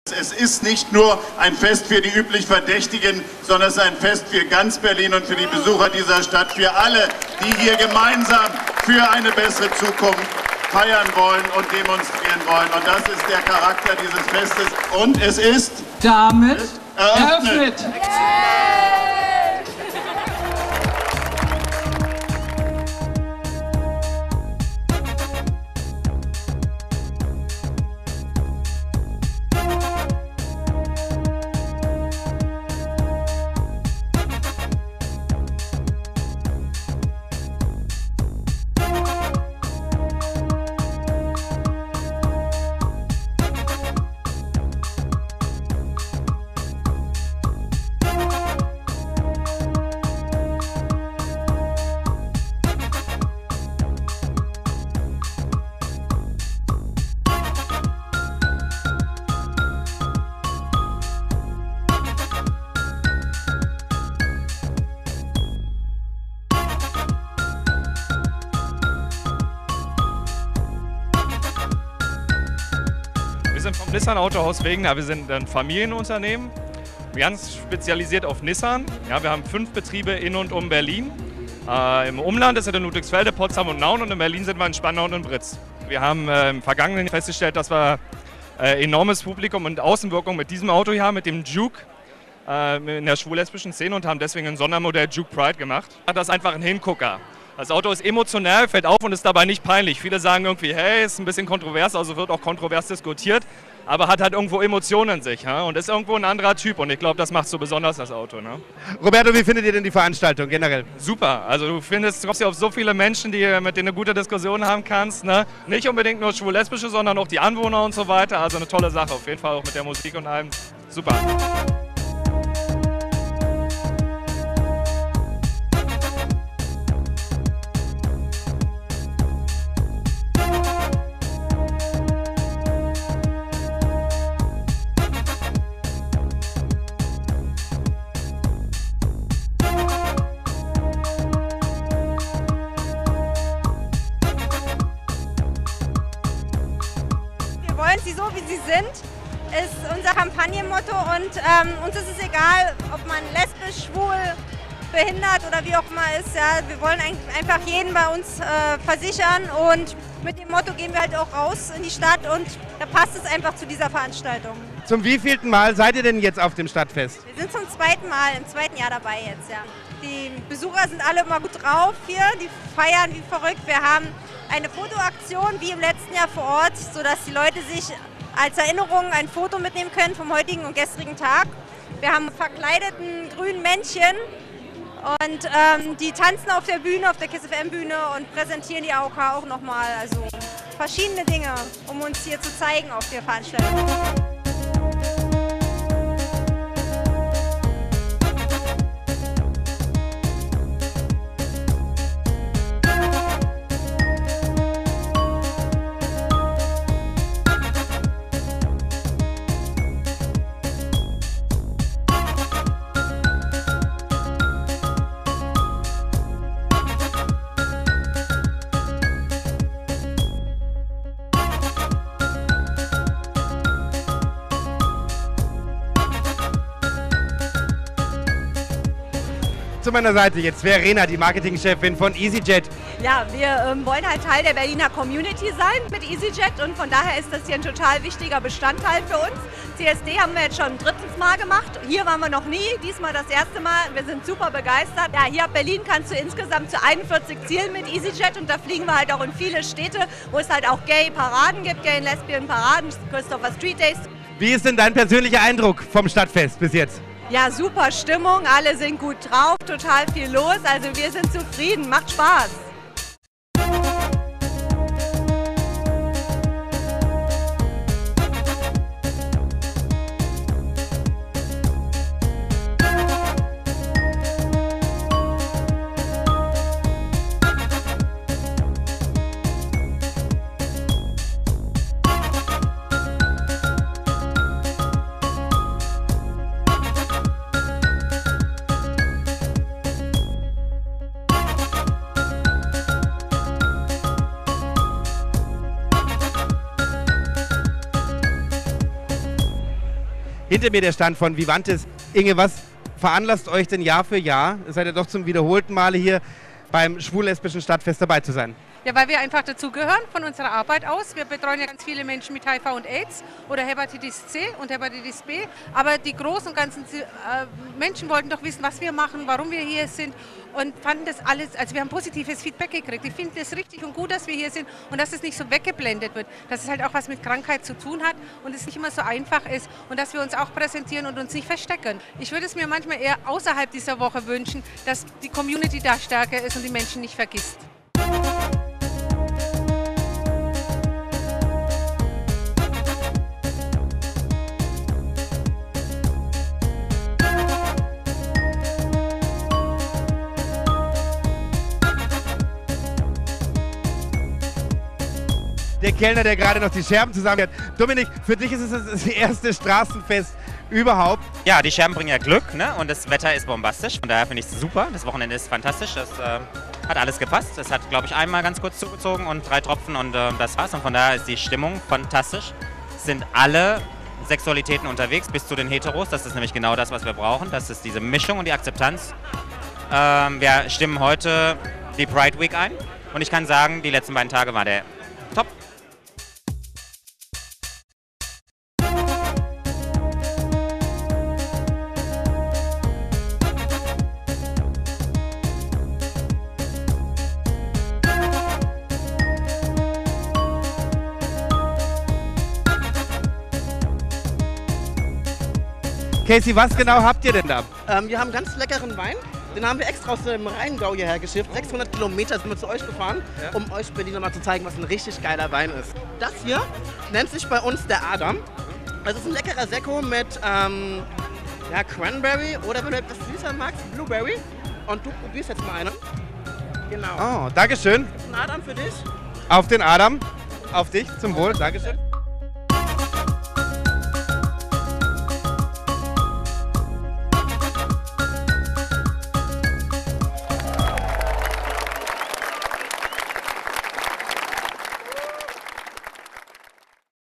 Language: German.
Es ist nicht nur ein Fest für die üblich Verdächtigen, sondern es ist ein Fest für ganz Berlin und für die Besucher dieser Stadt, für alle, die hier gemeinsam für eine bessere Zukunft feiern wollen und demonstrieren wollen. Und das ist der Charakter dieses Festes. Und es ist damit eröffnet. Wir sind vom Nissan Autohaus Wegener. Wir sind ein Familienunternehmen, ganz spezialisiert auf Nissan. Ja, wir haben 5 Betriebe in und um Berlin. Im Umland ist es in Ludwigsfelde, Potsdam und Nauen und in Berlin sind wir in Spandau und in Britz. Wir haben im Vergangenen festgestellt, dass wir enormes Publikum und Außenwirkung mit diesem Auto hier haben, mit dem Juke in der schwul-lesbischen Szene und haben deswegen ein Sondermodell Juke Pride gemacht. Das ist einfach ein Hingucker. Das Auto ist emotional, fällt auf und ist dabei nicht peinlich. Viele sagen irgendwie, hey, ist ein bisschen kontrovers, also wird auch kontrovers diskutiert, aber hat halt irgendwo Emotionen in sich, ja? Und ist irgendwo ein anderer Typ und ich glaube, das macht so besonders das Auto. Ne? Roberto, wie findet ihr denn die Veranstaltung generell? Super, also du kommst ja auf so viele Menschen, mit denen du gute Diskussionen haben kannst. Ne? Nicht unbedingt nur schwul-lesbische, sondern auch die Anwohner und so weiter. Also eine tolle Sache, auf jeden Fall auch mit der Musik und allem. Super. Wir wollen sie so, wie sie sind, ist unser Kampagnenmotto und uns ist es egal, ob man lesbisch, schwul, behindert oder wie auch immer ist. Ja. Wir wollen einfach jeden bei uns versichern und mit dem Motto gehen wir halt auch raus in die Stadt und da passt es einfach zu dieser Veranstaltung. Zum wievielten Mal seid ihr denn jetzt auf dem Stadtfest? Wir sind zum 2. Mal, im 2. Jahr dabei jetzt, ja. Die Besucher sind alle immer gut drauf hier, die feiern wie verrückt. Wir haben eine Fotoaktion wie im letzten Jahr vor Ort, sodass die Leute sich als Erinnerung ein Foto mitnehmen können vom heutigen und gestrigen Tag. Wir haben verkleideten grünen Männchen und die tanzen auf der Bühne, auf der KISS FM Bühne und präsentieren die AOK auch nochmal. Also verschiedene Dinge, um uns hier zu zeigen auf der Veranstaltung. Zu meiner Seite jetzt Verena, die Marketingchefin von EasyJet. Ja, wir wollen halt Teil der Berliner Community sein mit EasyJet und von daher ist das hier ein total wichtiger Bestandteil für uns. CSD haben wir jetzt schon ein 3. Mal gemacht. Hier waren wir noch nie, diesmal das erste Mal. Wir sind super begeistert. Ja, hier ab Berlin kannst du insgesamt zu 41 Zielen mit EasyJet und da fliegen wir halt auch in viele Städte, wo es halt auch Gay-Paraden gibt, Gay-Lesbian-Paraden, Christopher Street Days. Wie ist denn dein persönlicher Eindruck vom Stadtfest bis jetzt? Ja, super Stimmung, alle sind gut drauf, total viel los, also wir sind zufrieden, macht Spaß. hinter mir der Stand von Vivantes. Inge, was veranlasst euch denn Jahr für Jahr, seid ihr doch zum wiederholten Male hier beim schwul-lesbischen Stadtfest dabei zu sein? Ja, weil wir einfach dazugehören von unserer Arbeit aus. Wir betreuen ja ganz viele Menschen mit HIV und AIDS oder Hepatitis C und Hepatitis B. Aber die großen und ganzen Menschen wollten doch wissen, was wir machen, warum wir hier sind und fanden das alles, also wir haben positives Feedback gekriegt. Ich finde es richtig und gut, dass wir hier sind und dass es nicht so weggeblendet wird, dass es halt auch was mit Krankheit zu tun hat und es nicht immer so einfach ist und dass wir uns auch präsentieren und uns nicht verstecken. Ich würde es mir manchmal eher außerhalb dieser Woche wünschen, dass die Community da stärker ist und die Menschen nicht vergisst. Der Kellner, der gerade noch die Scherben zusammenhält. Dominik, für dich ist es das erste Straßenfest überhaupt. Ja, die Scherben bringen ja Glück, ne? Und das Wetter ist bombastisch. Von daher finde ich es super. Das Wochenende ist fantastisch. Das hat alles gepasst. Es hat, glaube ich, einmal ganz kurz zugezogen und 3 Tropfen und das war's. Und von daher ist die Stimmung fantastisch. Es sind alle Sexualitäten unterwegs, bis zu den Heteros. Das ist nämlich genau das, was wir brauchen. Das ist diese Mischung und die Akzeptanz. Wir stimmen heute die Pride Week ein. Und ich kann sagen, die letzten beiden Tage war der top. Casey, was genau habt ihr denn da? Wir haben ganz leckeren Wein. Den haben wir extra aus dem Rheingau hierher geschifft. 600 Kilometer sind wir zu euch gefahren, um euch Berliner mal zu zeigen, was ein richtig geiler Wein ist. Das hier nennt sich bei uns der Adam. Das ist ein leckerer Sekko mit ja, Cranberry oder wenn du etwas süßer magst, Blueberry. Und du probierst jetzt mal einen. Genau. Oh, Dankeschön. Ein Adam für dich. Auf den Adam. Auf dich, zum Wohl. Dankeschön.